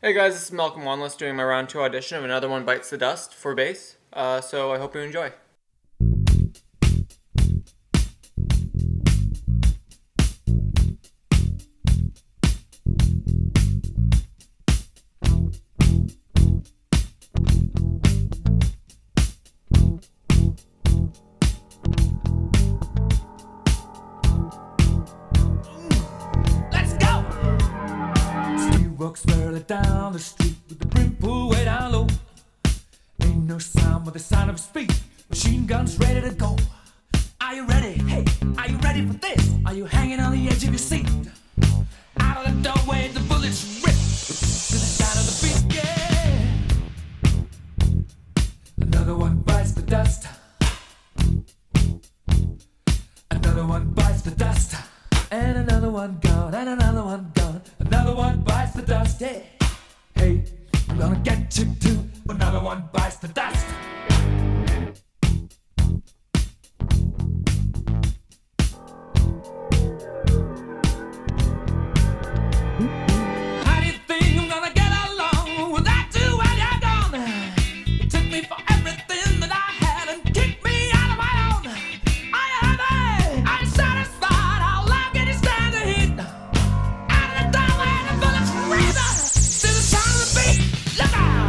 Hey guys, this is Malcolm Wanless doing my round 2 audition of Another One Bites the Dust for bass, so I hope you enjoy. Walks barely down the street with the brim pulled way down low. Ain't no sound but the sound of his feet. Machine guns ready to go. Are you ready? Hey, are you ready for this? Are you hanging on the edge of your seat? Out of the doorway the bullets rip to the sound of the beat, yeah. Another one bites the dust. Another one bites the dust. And another one gone, and another one gone. Another one bites the dust, yeah. Hey, I'm gonna get you too. Another one bites the dust. How do you think I'm gonna get along without you when you're gone? You took me for everything that I had and kicked me out of my own. Are you happy? Are you satisfied? How long can you stand the heat? Out of the doorway the bullets rip to the sound of the beat. Look out!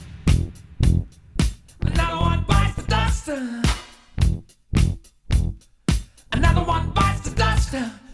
Another one bites the dust. Another one bites the dust.